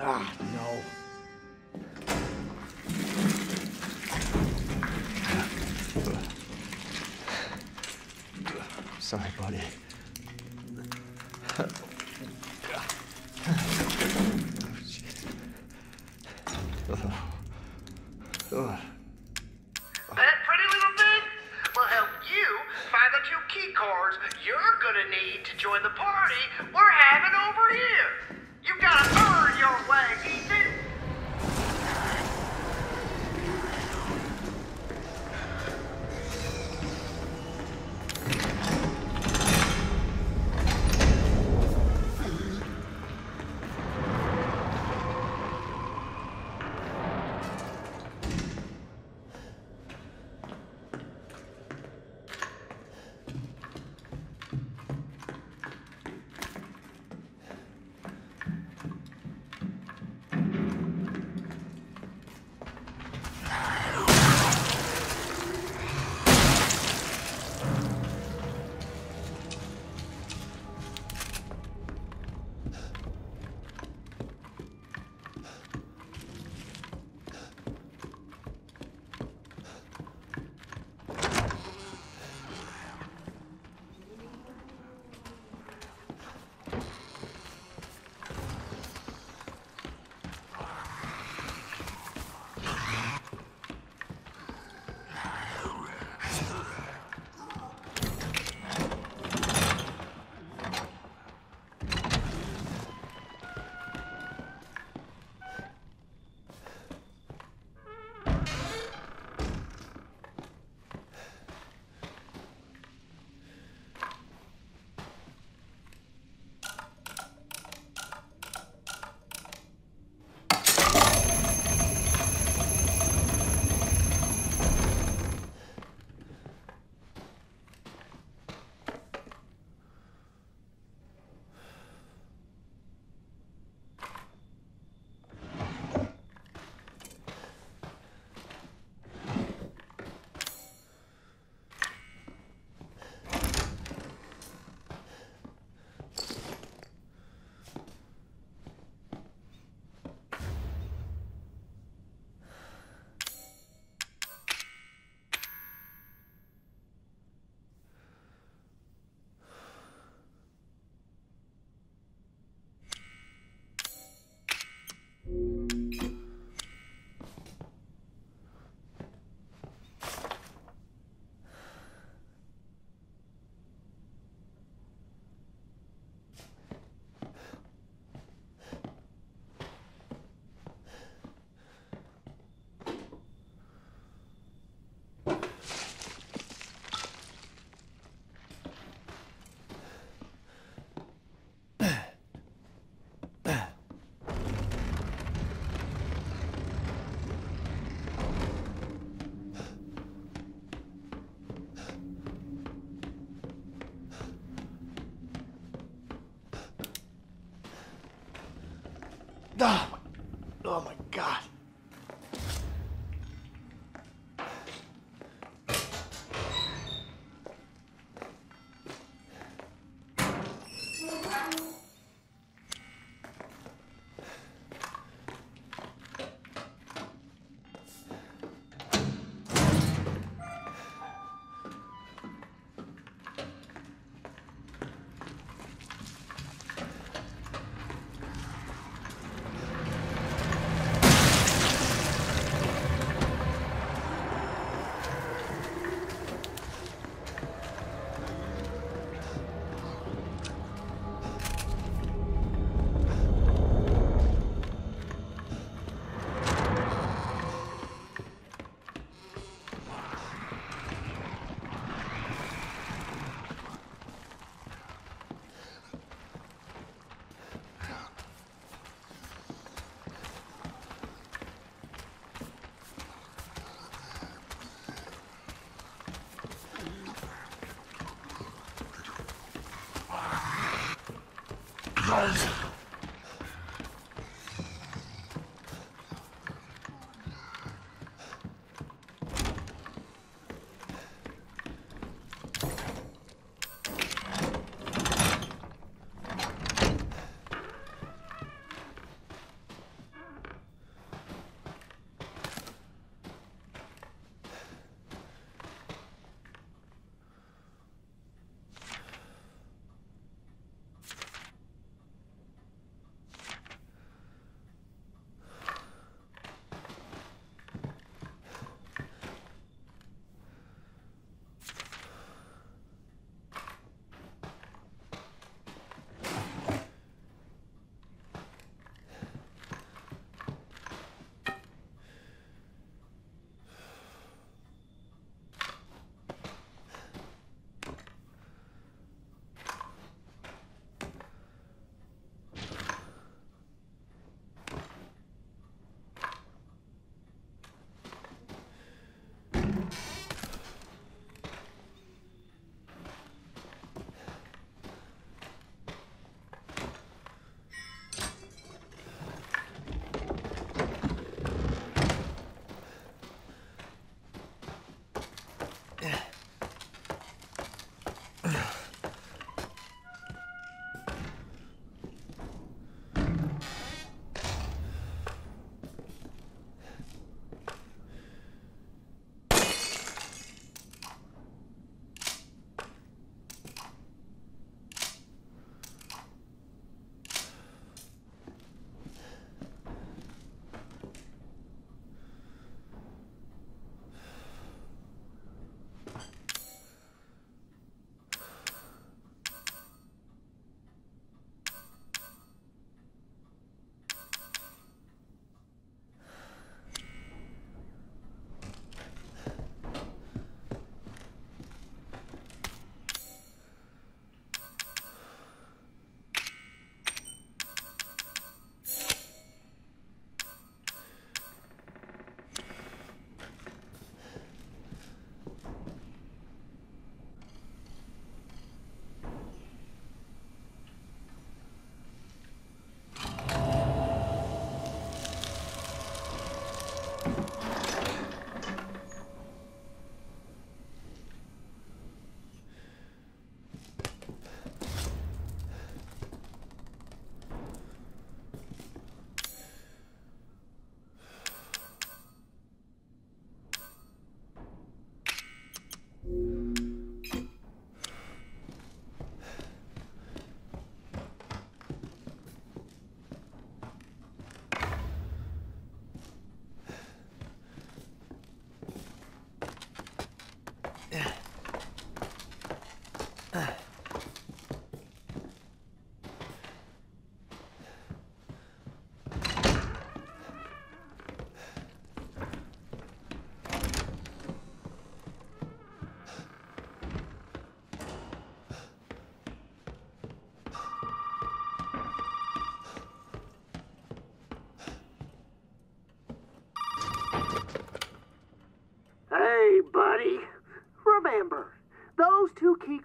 Ah, no. Sorry, buddy. That pretty little thing will help you find the 2 key cards you're gonna need to join the party we're having over here. You gotta earn your way, Ethan. Oh my God.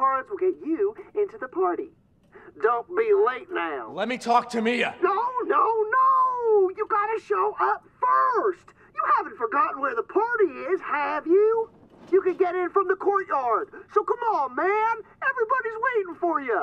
cards will get you into the party. Don't be late now. Let me talk to Mia. No, no, no! You gotta show up first! You haven't forgotten where the party is, have you? You can get in from the courtyard. So come on, man! Everybody's waiting for you!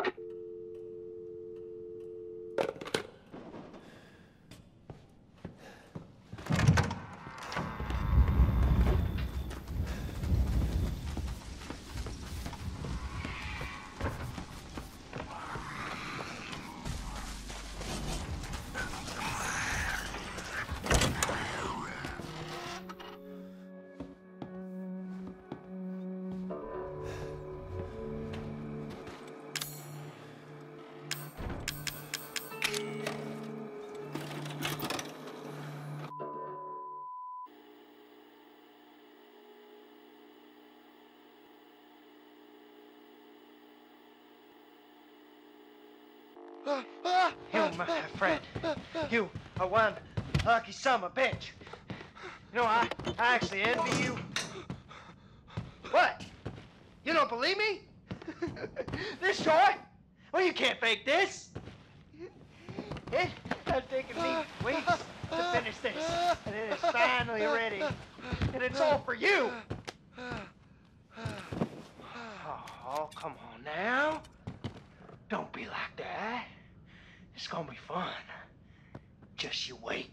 You, my friend, you are one lucky son of a bitch. You know, I actually envy you. What? You don't believe me? This short? Well, you can't fake this. It has taken me weeks to finish this, and it is finally ready. And it's all for you. Oh, come on now. Don't be like that. It's gonna be fun. Just you wait.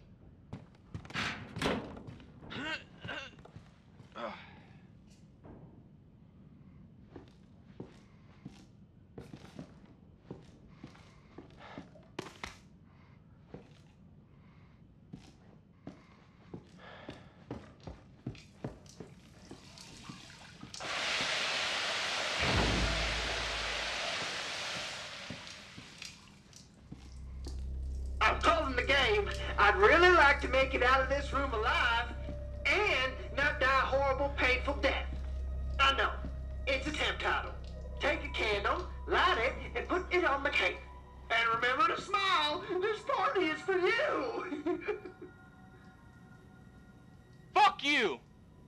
I'm calling the game. I'd really like to make it out of this room alive and not die a horrible, painful death. I know. It's a temp title. Take a candle, light it, and put it on the cake. And remember to smile. This party is for you. Fuck you!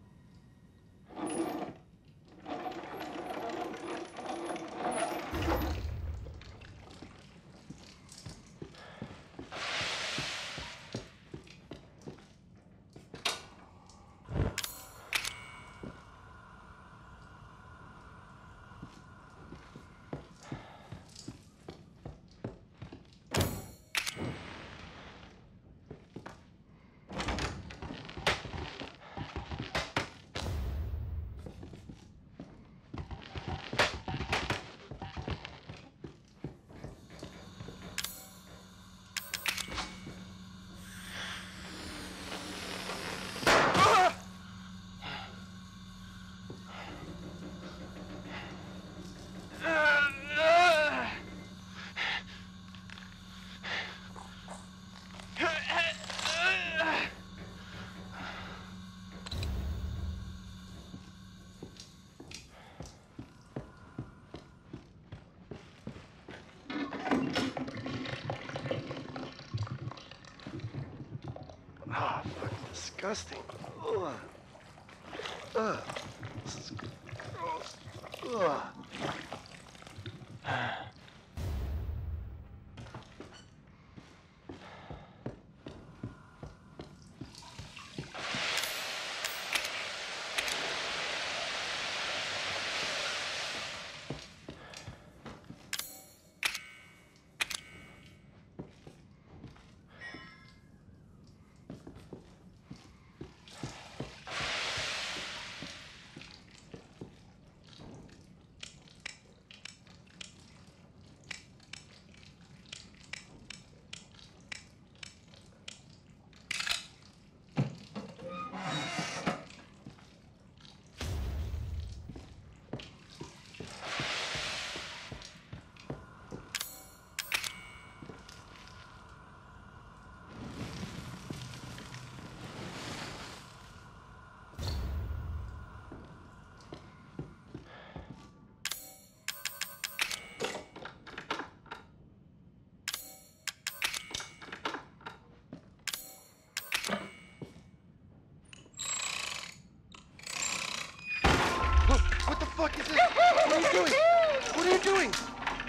Ah, fucking disgusting. Ugh. Ugh. This is gross. Ugh.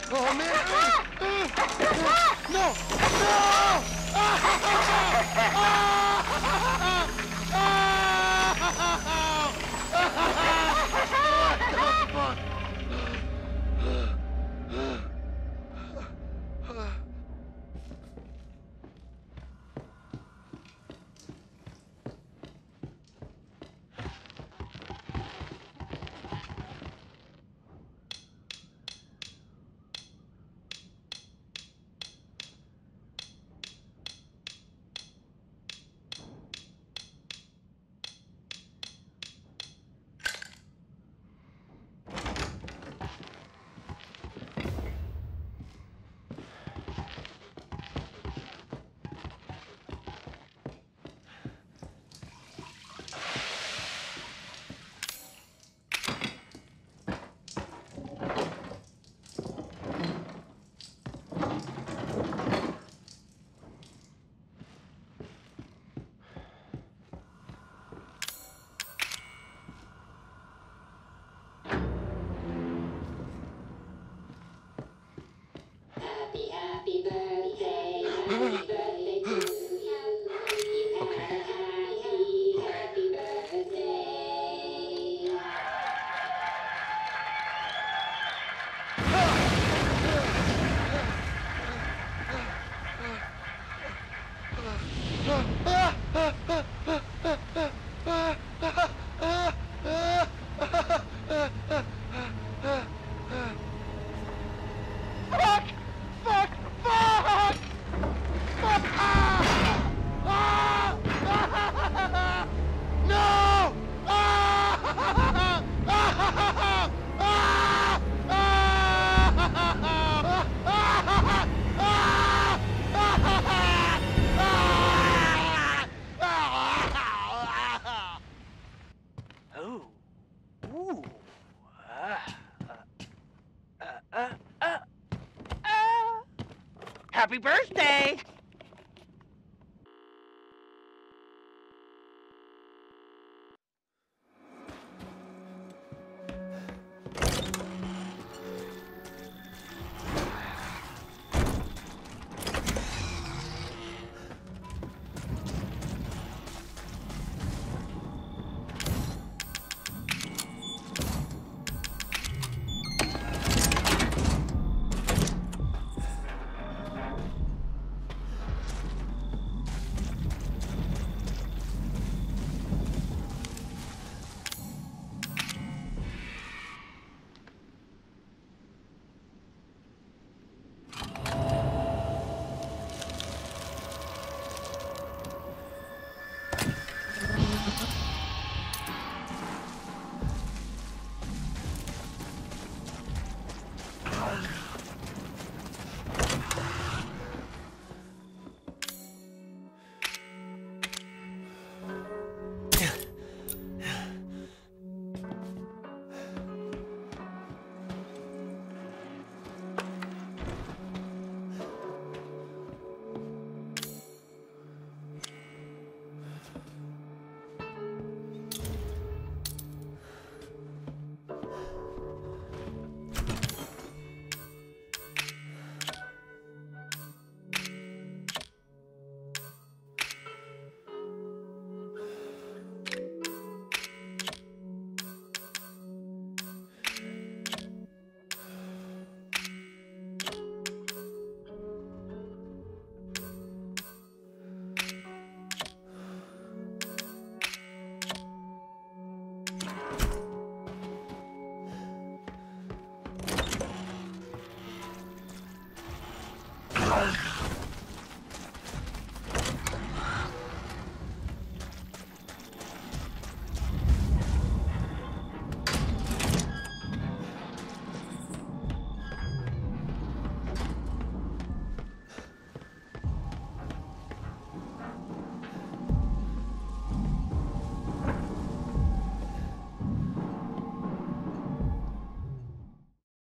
Oh, man! No! Happy birthday to you. Okay. Happy birthday. Fuck! Fuck! Fuck! Fuck! No! Oh. Ooh. Uh. Happy birthday!